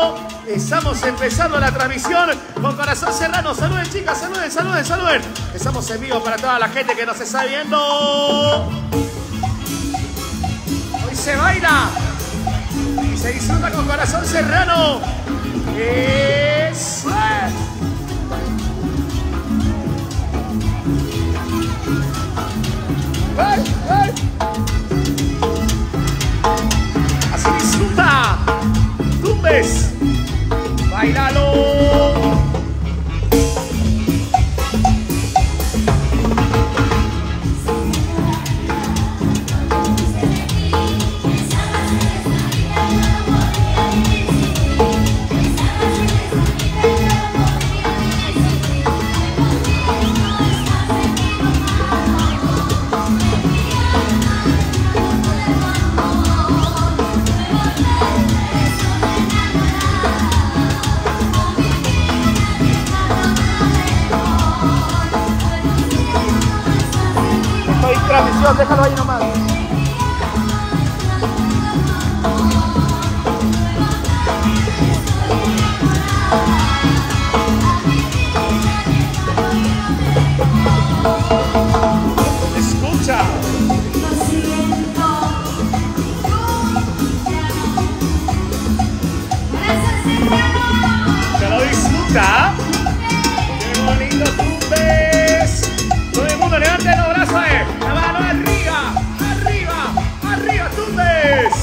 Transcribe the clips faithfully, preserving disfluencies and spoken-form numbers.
Estamos empezando la transmisión con Corazón Serrano. Saluden, chicas, saluden, saluden, saluden. Estamos en vivo para toda la gente que nos está viendo. Hoy se baila y se disfruta con Corazón Serrano. Eso es. ¡Ay, ay! Así disfruta. Tumbes. Bailalo. Transmisión, déjalo ahí nomás. Escucha. ¿Se lo disfruta? ¡Qué bonito tumbes! Todo el mundo levante los brazos, eh. La mano arriba, arriba, arriba, tumbes.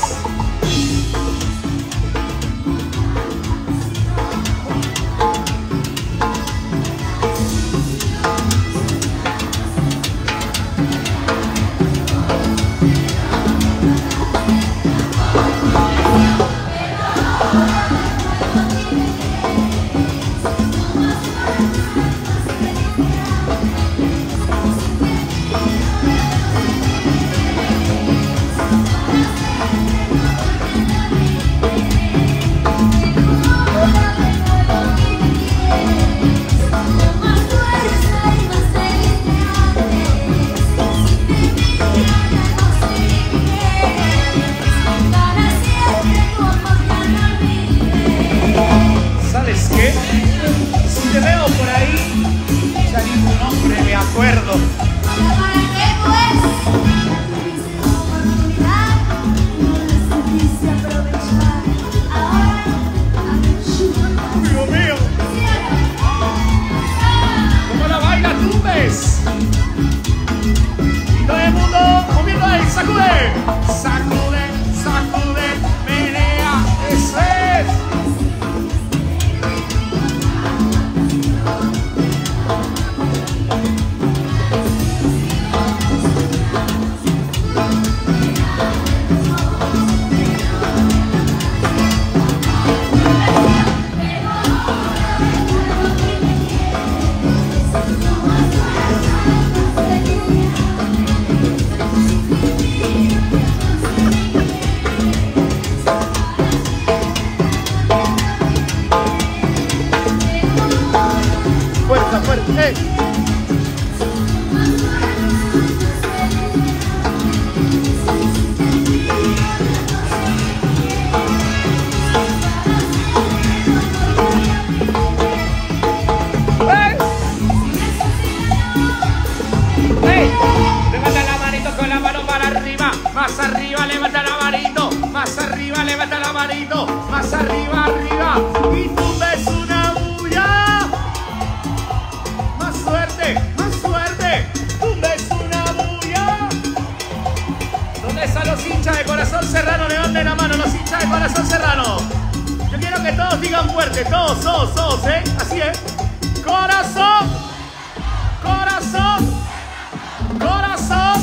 Más arriba, levanta la manito. Más arriba, levanta la manito. Más arriba, arriba. Y tú ves una bulla. Más suerte, más suerte. Tú ves una bulla. ¿Dónde están los hinchas de Corazón Serrano? Levanten la mano los hinchas de Corazón Serrano. Yo quiero que todos digan fuerte. Todos, todos, todos, ¿eh? Así es. Corazón. Corazón. Corazón.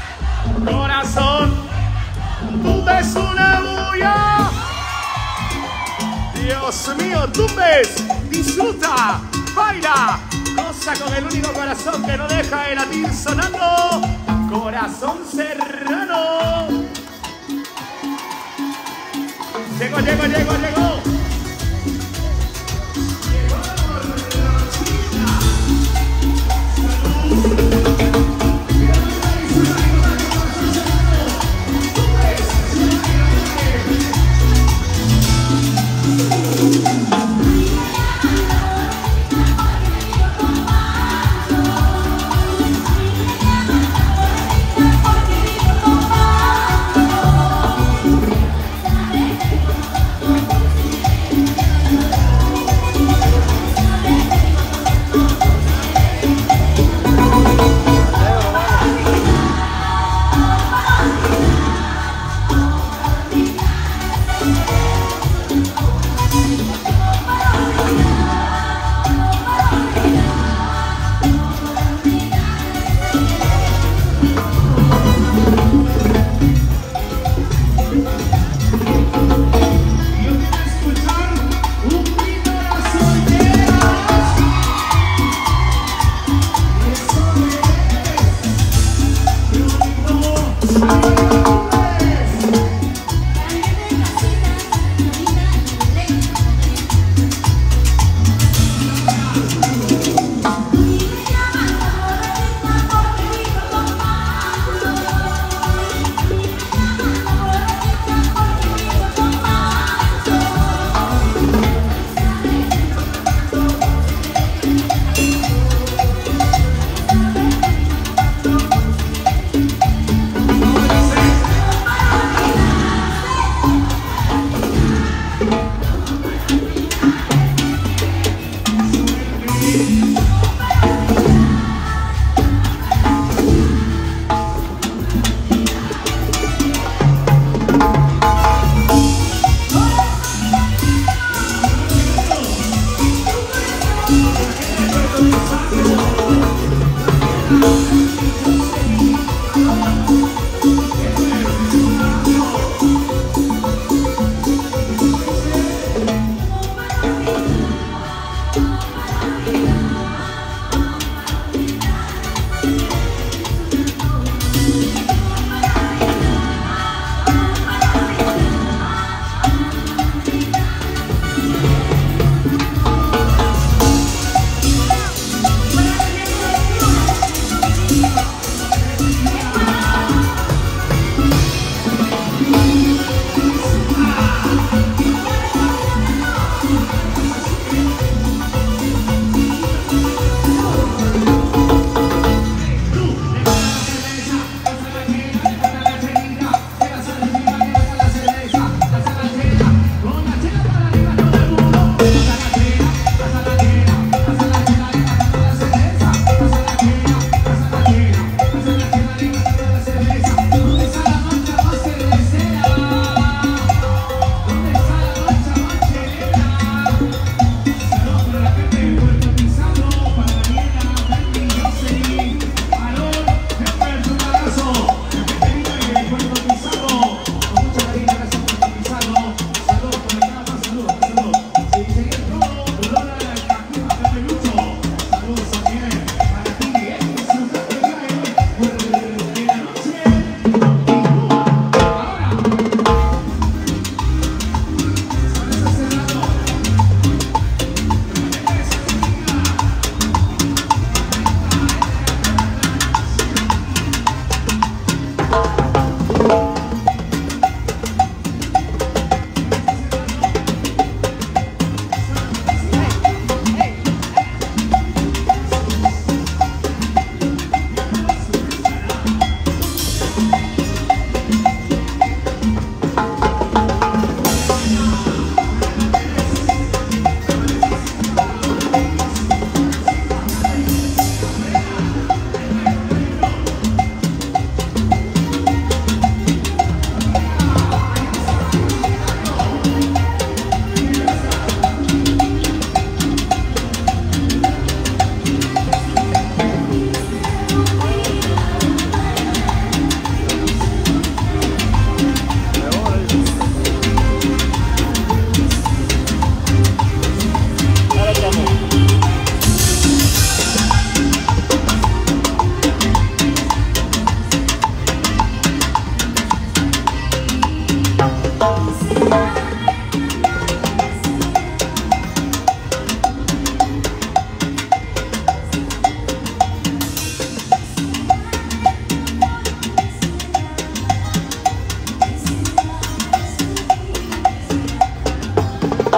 Corazón, Tumbes una bulla. Dios mío, Tumbes, disfruta, baila, goza con el único corazón que no deja de latir sonando. Corazón Serrano. Llegó, llegó, llegó, llegó.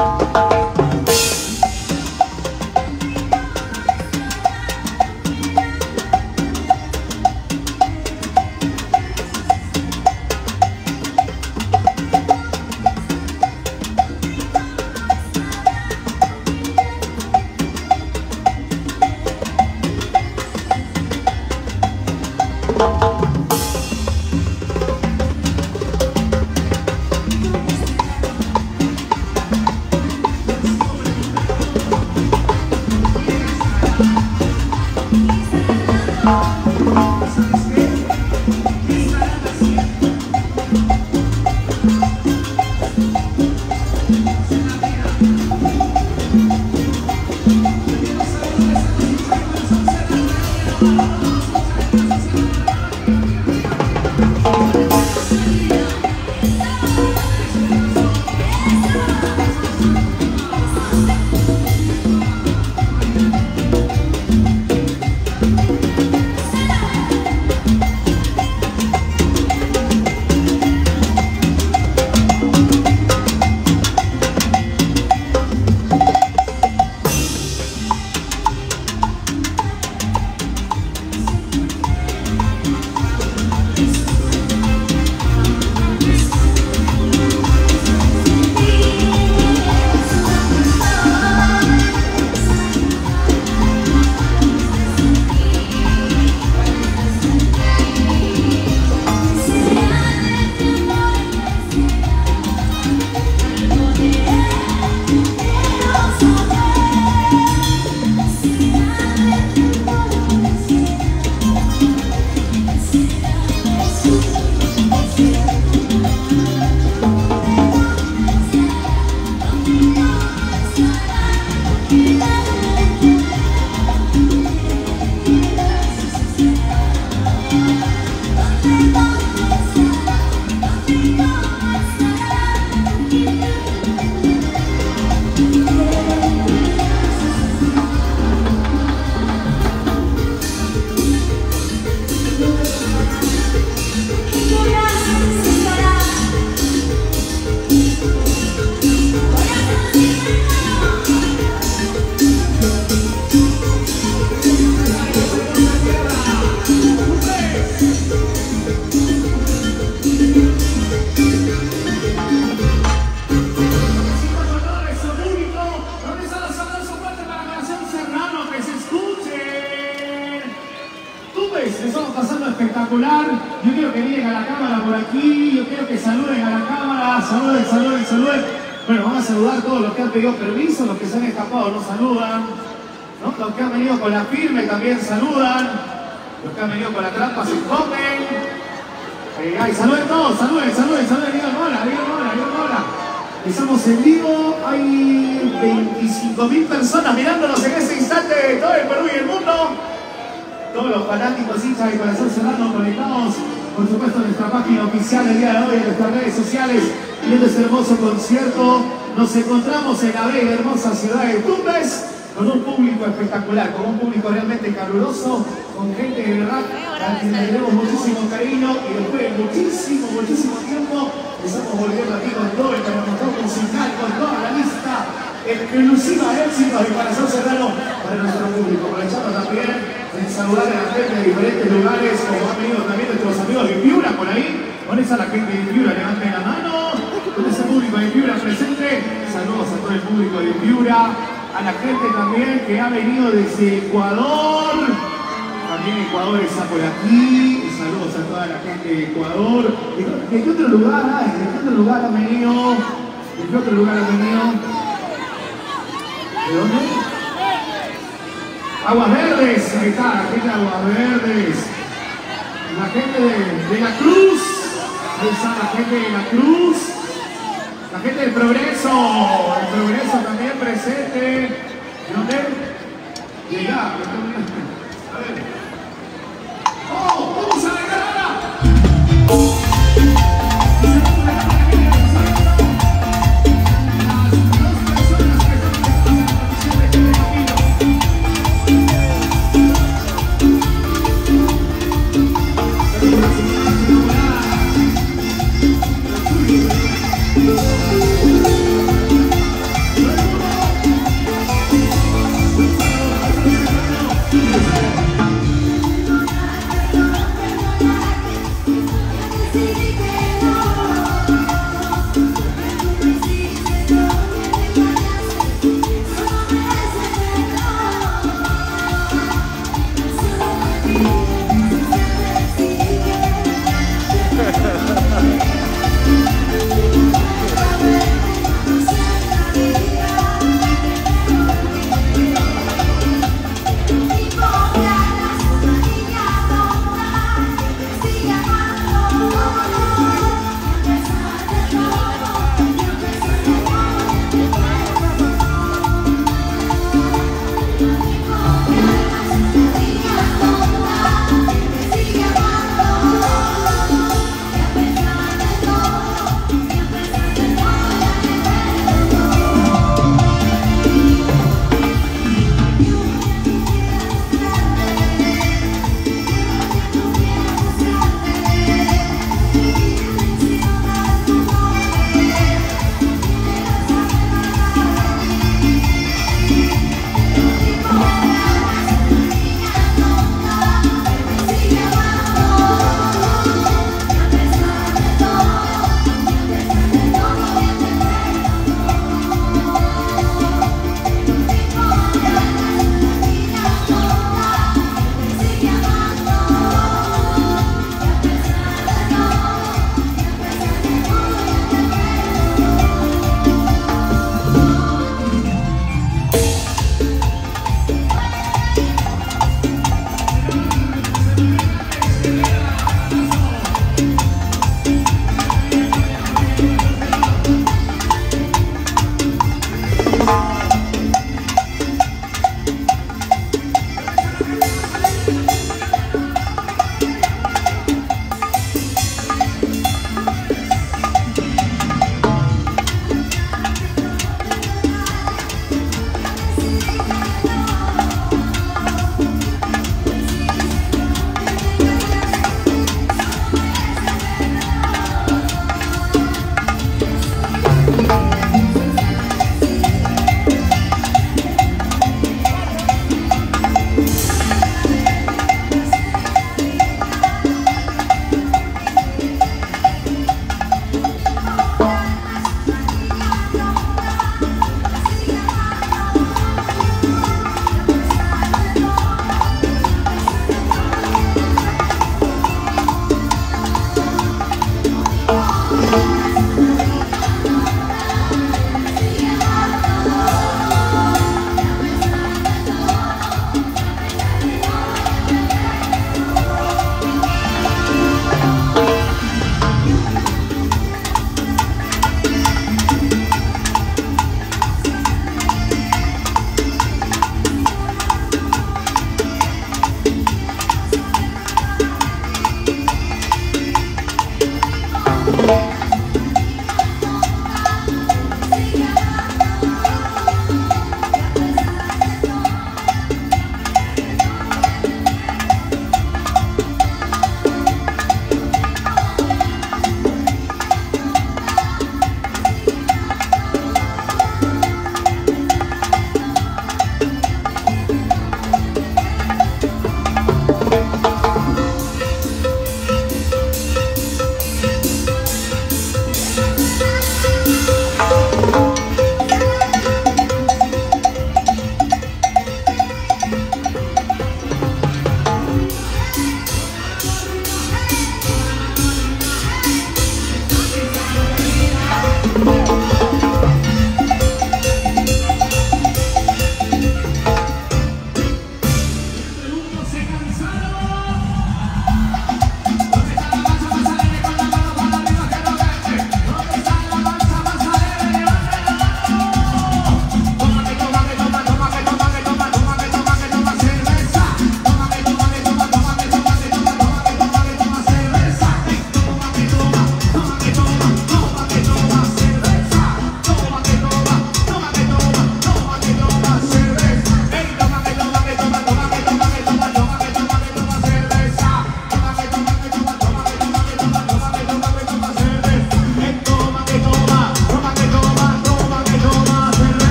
espectacular. Yo quiero que miren a la cámara por aquí, yo quiero que saluden a la cámara, saluden, saluden, saluden. Bueno, vamos a saludar a todos los que han pedido permiso, los que se han escapado no saludan, ¿no? Los que han venido con la firme también saludan, los que han venido con la trampa se comen. Eh, ay, saluden todos, saluden, saluden, saluden, digan hola, digan hola, digan hola. Estamos en vivo, hay veinticinco mil personas mirándonos en este instante de todo el Perú y el mundo. Todos los fanáticos, hinchas de Corazón Serrano conectados, por supuesto, en nuestra página oficial el día de hoy, en nuestras redes sociales, viendo este hermoso concierto. Nos encontramos en la bella hermosa ciudad de Tumbes, con un público espectacular, con un público realmente caluroso, con gente de verdad a quien le tenemos muchísimo cariño, y después de muchísimo, muchísimo tiempo estamos volviendo aquí con todo el carnaval musical, con toda la lista exclusiva de éxitos de Corazón Serrano para nuestro público. Aprovechando también en saludar a la gente de diferentes lugares, como han venido también nuestros amigos de Piura por ahí. ¿Dónde está la gente de Piura? Levanten la mano. ¿Dónde está el público de Piura presente? Saludos a todo el público de Piura, a la gente también que ha venido desde Ecuador. También Ecuador está por aquí. Saludos a toda la gente de Ecuador. ¿De qué otro lugar hay? ¿De qué otro lugar han venido? ¿De qué otro lugar han venido? ¿De dónde? Aguas Verdes, ahí está, la gente de Aguas Verdes. La gente de, de La Cruz, ahí está la gente de La Cruz. La gente del Progreso, el Progreso también presente. ¿De dónde? Llega, a ver. ¡Oh! ¡Vamos a la ganada!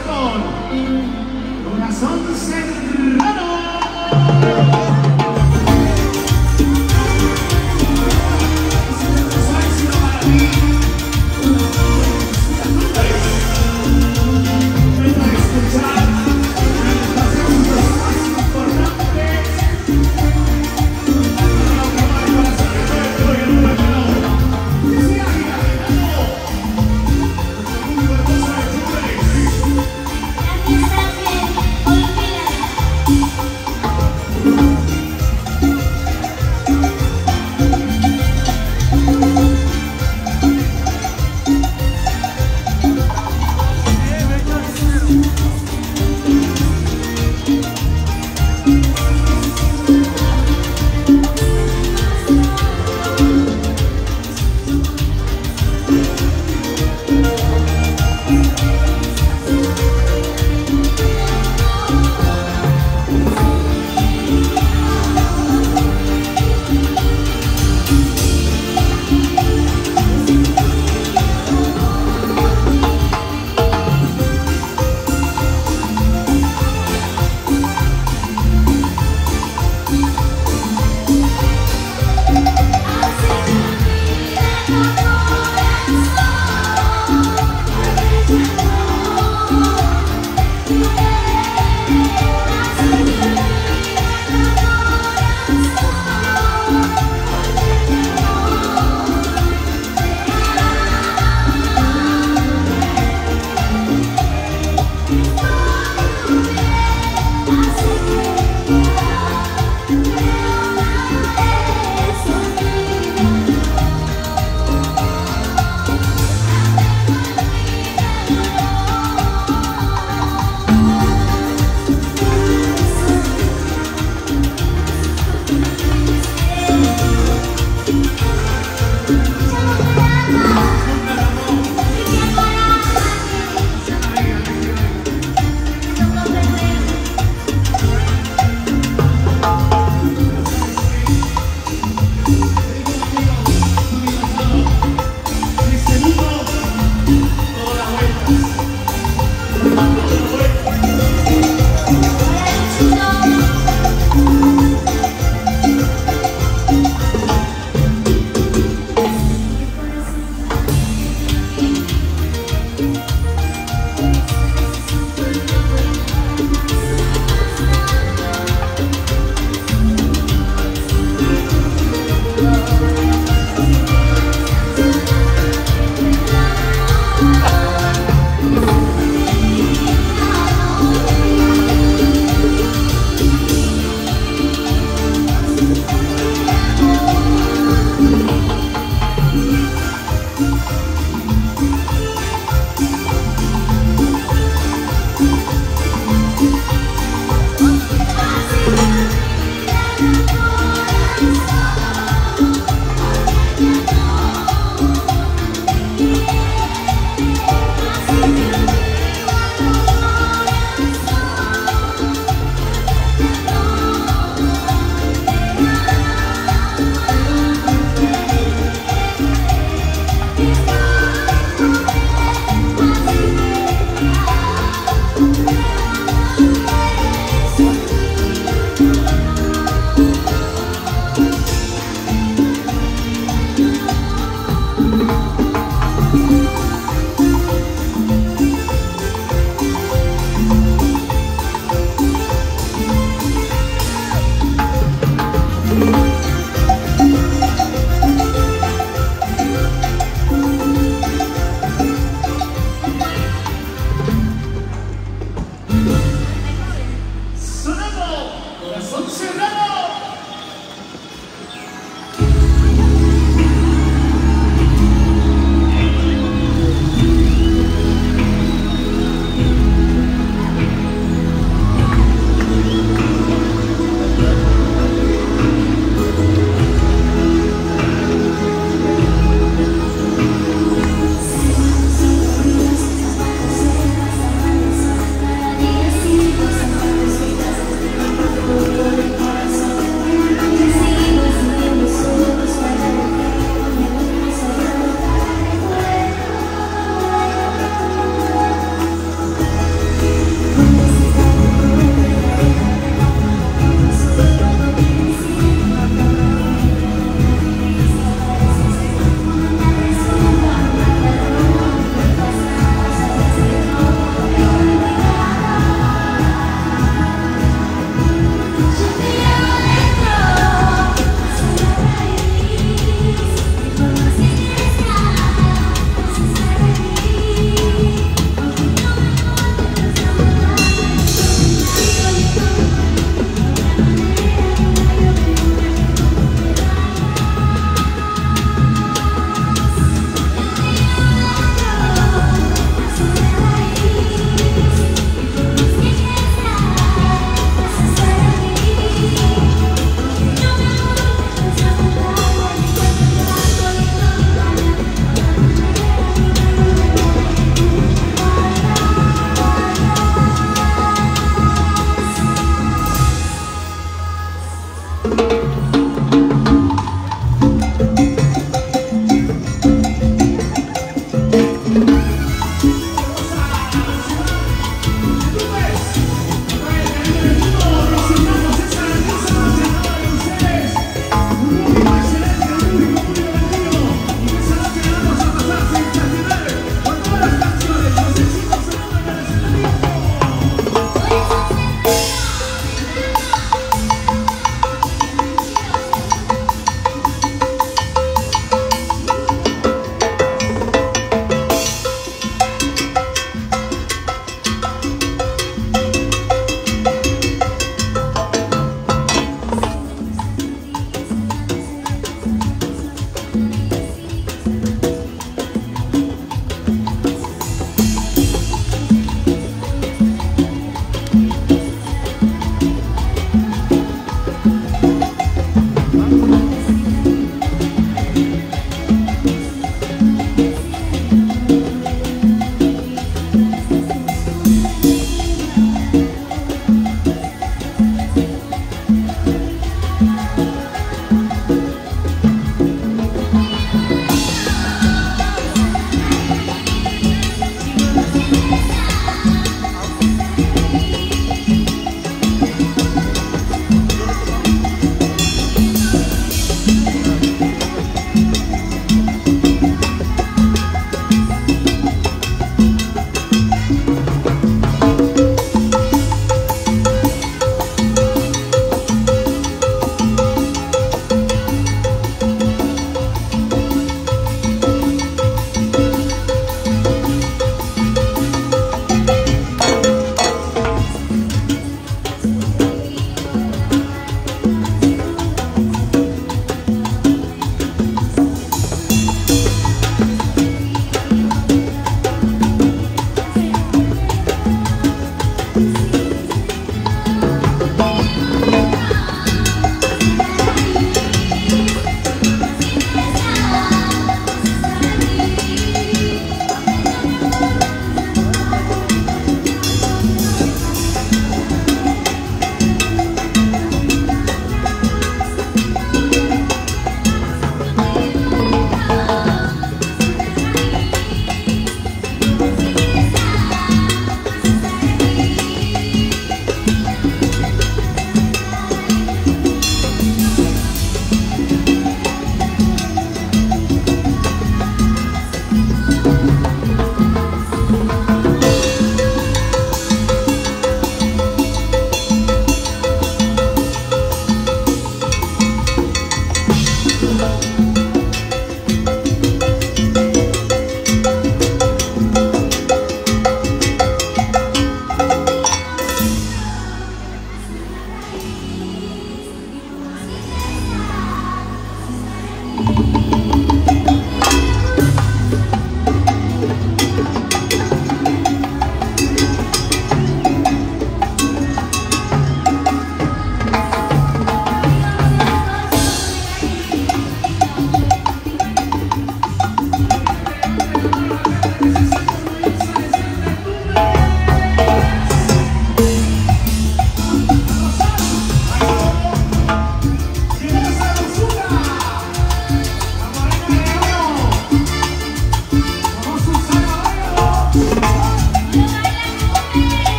con Corazón Serrano. Olvídala.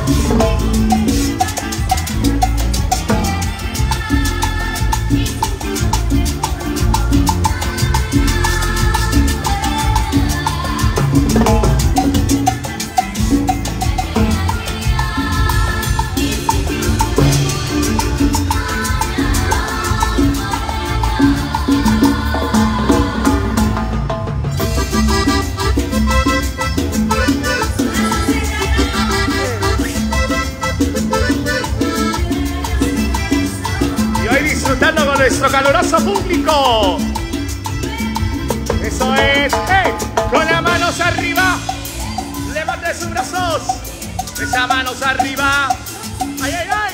Disfrutando con nuestro caluroso público. Eso es. ¡Hey! Con las manos arriba. Levante sus brazos. Esas manos arriba. ¡Ay, ay, ay!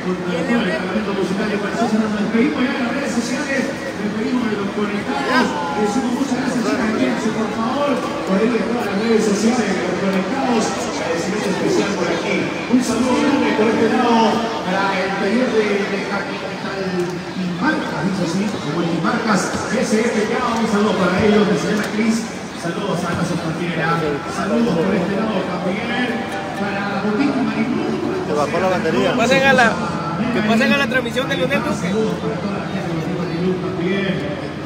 contra todo el Parlamento Musical de Barcelona. Nos pedimos ya en las redes sociales, nos pedimos a los conectados. Les sumo muchas gracias a Kenzo, por favor, por ahí en todas las redes sociales, los conectados. Agradecimiento especial por aquí. Un saludo grande por este lado para el taller de, de Capital Marcas, dice así, como el Marcas, S F K. Un saludo para ellos, de señora Cris. Saludos a Casa Partiera. Saludos por este lado también para Botica Maribú. Te bajó la batería. Que pasen a la, que pasen a la transmisión de Lionel Duque. Saludos para toda la gente de Botica Maribú también.